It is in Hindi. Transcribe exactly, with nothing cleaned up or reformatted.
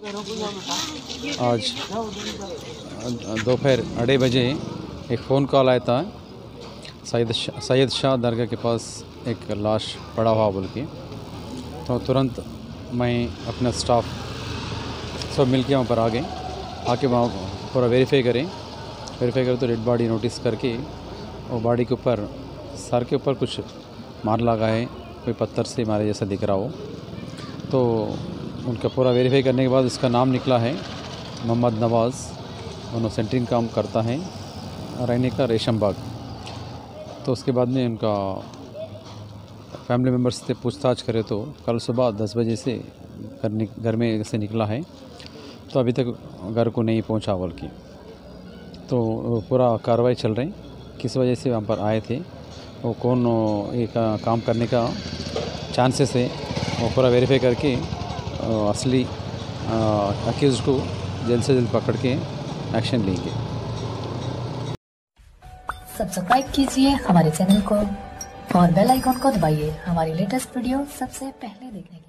आज दोपहर अढ़ाई बजे एक फ़ोन कॉल आया था सैयद शाह सैयद शाह दरगाह के पास एक लाश पड़ा हुआ बोल के। तो तुरंत मैं अपना स्टाफ सब मिल के वहाँ पर आ गए। आके वहाँ पूरा वेरीफाई करें वेरीफाई करें तो डेड बॉडी नोटिस करके वो बॉडी के ऊपर सर के ऊपर कुछ मार लगा है, कोई पत्थर से मारे जैसा दिख रहा हो। तो उनका पूरा वेरीफाई करने के बाद उसका नाम निकला है मोहम्मद नवाज़। उन्होंने सेंटरिंग काम करता है, रहने का रेशम बाग। तो उसके बाद में उनका फैमिली मेम्बर्स से पूछताछ करें तो कल सुबह दस बजे से घर घर में से निकला है, तो अभी तक घर को नहीं पहुंचा बोल की। तो पूरा कार्रवाई चल रही, किस वजह से वहाँ पर आए थे, वो कौन एक काम करने का चांसेस है, वो पूरा वेरीफाई करके असली अक्यूज को जल्द से जल्द पकड़ के एक्शन लेंगे। सब्सक्राइब कीजिए हमारे चैनल को और बेल आइकॉन को दबाइए हमारी लेटेस्ट वीडियो सबसे पहले देखने के लिए।